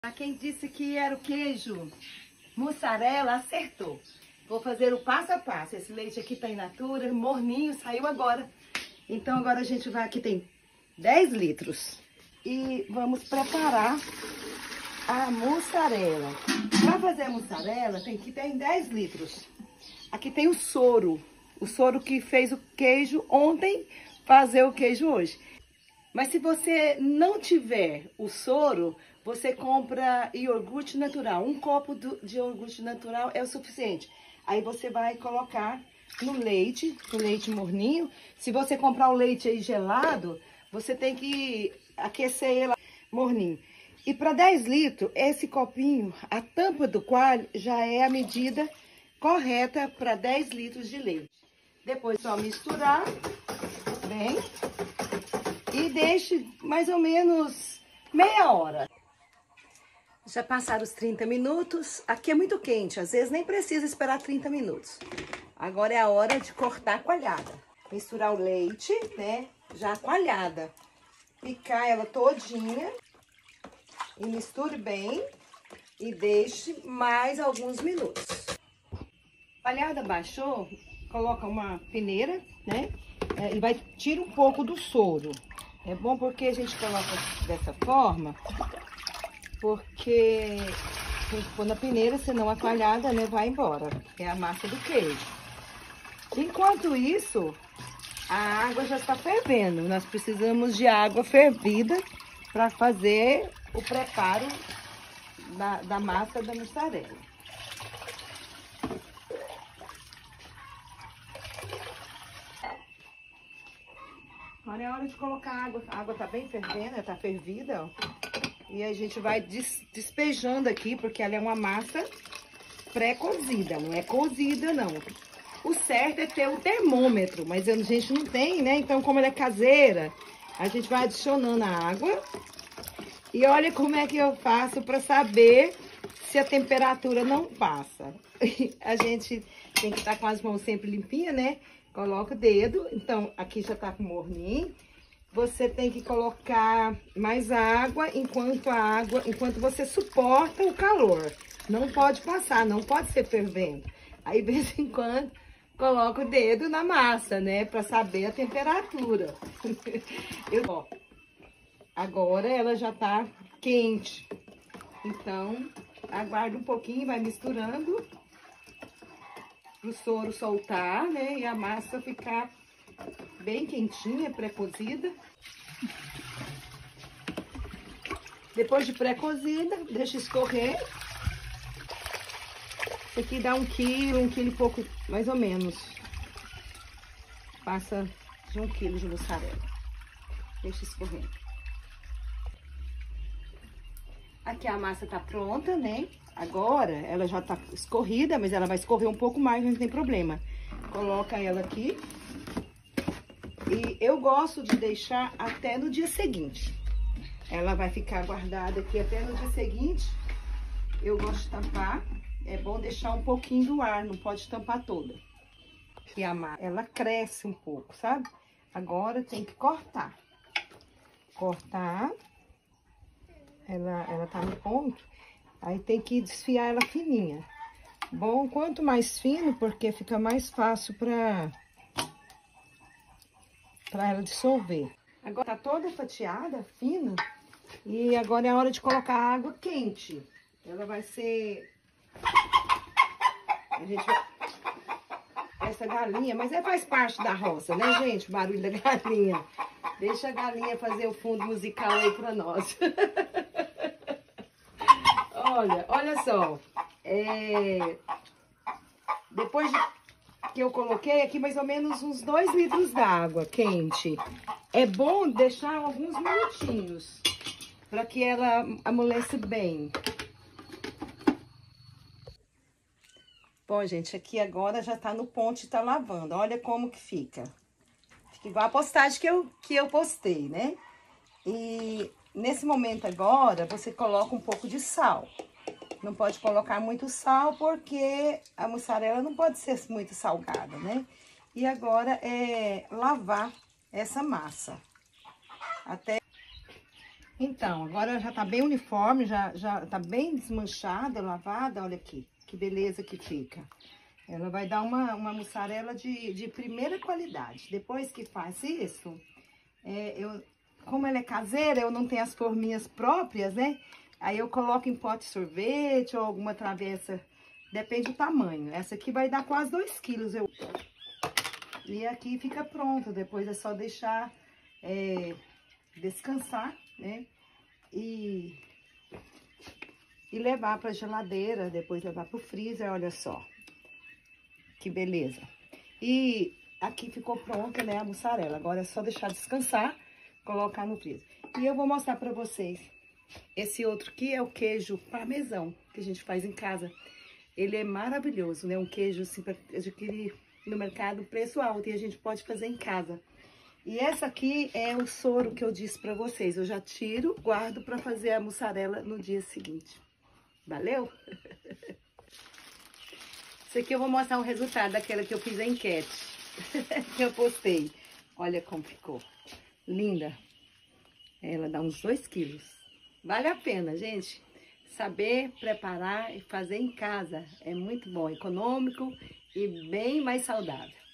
Quem disse que era o queijo mussarela, acertou. Vou fazer o passo a passo. Esse leite aqui tá in natura, morninho, saiu agora. Então agora a gente vai, aqui tem 10 litros. E vamos preparar a mussarela. Para fazer a mussarela tem que ter em 10 litros. Aqui tem o soro que fez o queijo ontem, fazer o queijo hoje. Mas se você não tiver o soro, você compra iogurte natural. Um copo de iogurte natural é o suficiente. Aí você vai colocar no leite morninho. Se você comprar o leite aí gelado, você tem que aquecer ele morninho. E para 10 litros, esse copinho, a tampa do coalho já é a medida correta para 10 litros de leite. Depois só misturar bem e deixe mais ou menos meia hora. Já passaram os 30 minutos. Aqui é muito quente, às vezes nem precisa esperar 30 minutos. Agora é a hora de cortar a coalhada. Misturar o leite, né, já coalhada. Picar ela todinha e misture bem e deixe mais alguns minutos. A coalhada baixou, coloca uma peneira, né, e vai tirar um pouco do soro. É bom porque a gente coloca dessa forma, porque tem que pôr na peneira, senão a coalhada, né, vai embora. É a massa do queijo. Enquanto isso, a água já está fervendo. Nós precisamos de água fervida para fazer o preparo da massa da mussarela. Agora é hora de colocar água. A água tá bem fervendo, tá fervida, ó. E a gente vai despejando aqui, porque ela é uma massa pré-cozida, não é cozida, não. O certo é ter o termômetro, mas a gente não tem, né? Então, como ela é caseira, a gente vai adicionando a água. E olha como é que eu faço para saber se a temperatura não passa. A gente tem que estar com as mãos sempre limpinhas, né? Coloca o dedo, então aqui já tá com morninho. Você tem que colocar mais água enquanto você suporta o calor. Não pode passar, não pode ser fervendo. Aí, de vez em quando, coloca o dedo na massa, né? Pra saber a temperatura. Ó, agora ela já tá quente. Então, aguarda um pouquinho, vai misturando pro soro soltar, né? E a massa ficar bem quentinha, pré-cozida. Depois de pré-cozida, deixa escorrer. Isso aqui dá 1 quilo e pouco, mais ou menos. Passa de 1 quilo de mussarela. Deixa escorrer. Aqui a massa tá pronta, né? Agora ela já tá escorrida, mas ela vai escorrer um pouco mais, não tem problema. Coloca ela aqui. E eu gosto de deixar até no dia seguinte. Ela vai ficar guardada aqui até no dia seguinte. Eu gosto de tampar. É bom deixar um pouquinho do ar, não pode tampar toda. E a massa, ela cresce um pouco, sabe? Agora tem que cortar. Cortar. Ela tá no ponto. Aí tem que desfiar ela fininha. Bom, quanto mais fino, porque fica mais fácil para ela dissolver. Agora tá toda fatiada, fina. E agora é a hora de colocar a água quente. Ela vai ser... A gente vai... Essa galinha, mas faz parte da roça, né, gente? O barulho da galinha. Deixa a galinha fazer o fundo musical aí pra nós. Olha só. Depois que eu coloquei aqui mais ou menos uns 2 litros d'água quente. É bom deixar alguns minutinhos para que ela amoleça bem. Bom, gente, aqui agora já tá no ponto e tá lavando. Olha como que fica. Fica igual a postagem que eu postei, né? E nesse momento agora, você coloca um pouco de sal. Não pode colocar muito sal, porque a mussarela não pode ser muito salgada, né? E agora é lavar essa massa. Então, agora já tá bem uniforme, já tá bem desmanchada, lavada, olha aqui, que beleza que fica. Ela vai dar uma mussarela de primeira qualidade. Depois que faz isso, como ela é caseira, eu não tenho as forminhas próprias, né? Aí eu coloco em pote de sorvete ou alguma travessa, depende do tamanho. Essa aqui vai dar quase 2 quilos. E aqui fica pronto, depois é só deixar descansar, né? E levar para geladeira, depois levar para o freezer, olha só. Que beleza. E aqui ficou pronta, né, a mussarela. Agora é só deixar descansar, colocar no freezer. E eu vou mostrar para vocês. Esse outro aqui é o queijo parmesão, que a gente faz em casa. Ele é maravilhoso, né? Um queijo assim para adquirir no mercado, preço alto, e a gente pode fazer em casa. E essa aqui é o soro que eu disse para vocês. Eu já tiro, guardo para fazer a mussarela no dia seguinte. Valeu? Isso aqui eu vou mostrar o resultado daquela que eu fiz a enquete. Que eu postei. Olha como ficou. Linda. Ela dá uns 2 quilos. Vale a pena, gente. Saber preparar e fazer em casa é muito bom, econômico e bem mais saudável.